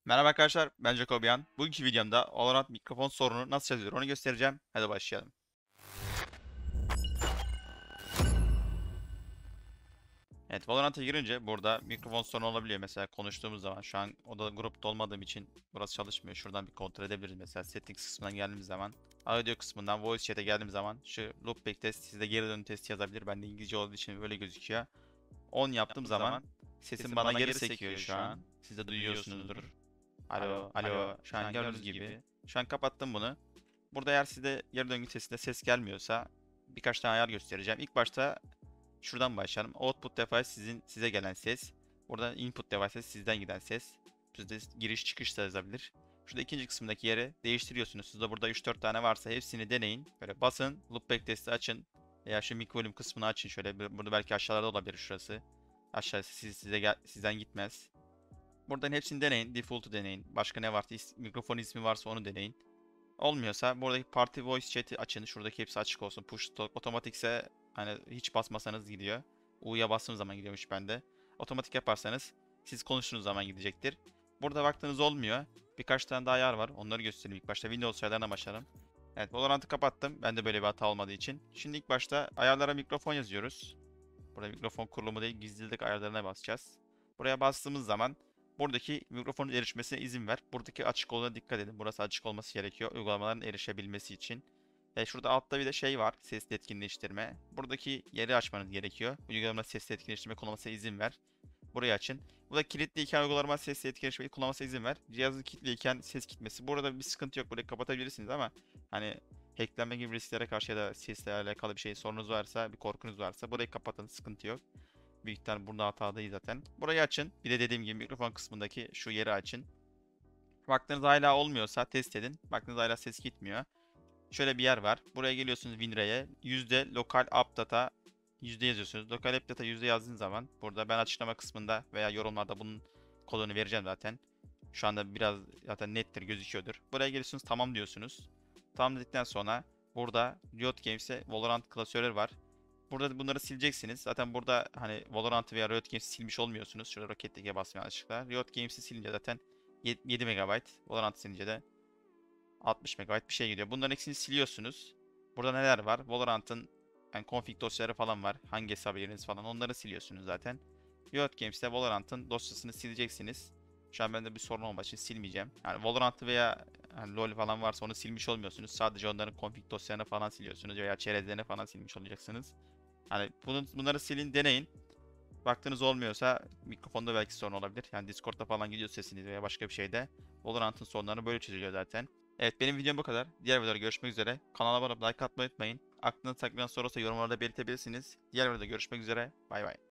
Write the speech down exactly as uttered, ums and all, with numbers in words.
Merhaba arkadaşlar, ben Jacobian. Bugünkü videomda Valorant mikrofon sorunu nasıl çözülür onu göstereceğim. Hadi başlayalım. Evet, Valorant'a girince burada mikrofon sorunu olabiliyor. Mesela konuştuğumuz zaman şu an oda grupta olmadığım için burası çalışmıyor. Şuradan bir kontrol edebiliriz. Mesela settings kısmından geldiğimiz zaman, audio kısmından voice chat'e geldiğim zaman şu loopback test sizde geri dönüm testi yazabilir. Bende İngilizce olduğu için böyle gözüküyor. on yaptığım zaman sesim bana geri sekiyor şu an. Siz de duyuyorsunuzdur. Alo, alo. Şu an gördüğünüz gibi. Şu an kapattım bunu. Burada eğer sizde yarı döngü testinde ses gelmiyorsa birkaç tane ayar göstereceğim. İlk başta şuradan başlayalım. Output device sizin size gelen ses. Burada input device sizden giden ses. Sizde giriş çıkış da yazabilir. Şurada ikinci kısımdaki yeri değiştiriyorsunuz. Sizde burada üç dört tane varsa hepsini deneyin. Böyle basın, loopback testi açın. Veya şu mic volume kısmını açın şöyle. Burada belki aşağılarda olabilir şurası. Aşağısı siz, size gel, sizden gitmez. Buradan hepsini deneyin. Default'u deneyin. Başka ne varsa, is- mikrofon ismi varsa onu deneyin. Olmuyorsa buradaki party voice chat'i açın. Şuradaki hepsi açık olsun. Push to talk. Otomatik ise hani hiç basmasanız gidiyor. U'ya bastığım zaman gidiyormuş bende. Otomatik yaparsanız siz konuştuğunuz zaman gidecektir. Burada baktığınız olmuyor. Birkaç tane daha ayar var. Onları göstereyim ilk başta. Windows ayarlarına başlayalım. Evet, Valorant'ı kapattım. Bende böyle bir hata olmadığı için. Şimdi ilk başta ayarlara mikrofon yazıyoruz. Burada mikrofon kurulumu değil, gizlilik ayarlarına basacağız. Buraya bastığımız zaman buradaki mikrofonun erişmesine izin ver. Buradaki açık olduğuna dikkat edin. Burası açık olması gerekiyor uygulamaların erişebilmesi için. Ve şurada altta bir de şey var, sesli etkinleştirme. Buradaki yeri açmanız gerekiyor. Uygulama sesli etkinleştirme kullanmasına izin ver. Burayı açın. Bu da kilitliyken uygulama sesli etkileştirmeyi kullanmasına izin ver. Cihazın kilitliyken ses gitmesi. Burada bir sıkıntı yok. Burayı kapatabilirsiniz ama hani hacklenme gibi risklere karşı ya da sesle alakalı bir şey sorunuz varsa, bir korkunuz varsa burayı kapatın. Sıkıntı yok. Büyük ihtimalle burada hatadayız zaten. Burayı açın. Bir de dediğim gibi mikrofon kısmındaki şu yeri açın. Baktığınız hala olmuyorsa test edin. Baktığınız hala ses gitmiyor. Şöyle bir yer var. Buraya geliyorsunuz WinRAR'e. Yüzde local app data yüzde yazıyorsunuz. Local app data yüzde yazdığınız zaman burada ben açıklama kısmında veya yorumlarda bunun kodunu vereceğim zaten. Şu anda biraz zaten nettir gözüküyordur. Buraya geliyorsunuz tamam diyorsunuz. Tamam dedikten sonra burada Riot Games'e Valorant klasörleri var. Burada bunları sileceksiniz. Zaten burada hani Valorant'ı veya Riot Games'i silmiş olmuyorsunuz. Şurada Rocket League'e basmaya açıklar. Riot Games'i silince zaten yedi megabayt. Valorant silince de altmış megabayt bir şey gidiyor. Bunların hepsini siliyorsunuz. Burada neler var? Valorant'ın yani config dosyaları falan var. Hangi hesabı yeriniz falan onları siliyorsunuz zaten. Riot Games'te Valorant'ın dosyasını sileceksiniz. Şu an bende bir sorun olmadığı için silmeyeceğim. Yani Valorant'ı veya hani LoL falan varsa onu silmiş olmuyorsunuz. Sadece onların config dosyalarını falan siliyorsunuz veya çerezlerini falan silmiş olacaksınız. Hani bunu, bunları silin deneyin. Baktığınız olmuyorsa mikrofonda belki sorun olabilir. Yani Discord'da falan gidiyor sesiniz veya başka bir şeyde. Valorant'ın sorunları böyle çözülüyor zaten. Evet, benim videom bu kadar. Diğer videoda görüşmek üzere. Kanala abone olup like atmayı unutmayın. Aklınızda takılan soru olursa yorumlarda belirtebilirsiniz. Diğer videoda görüşmek üzere. Bay bay.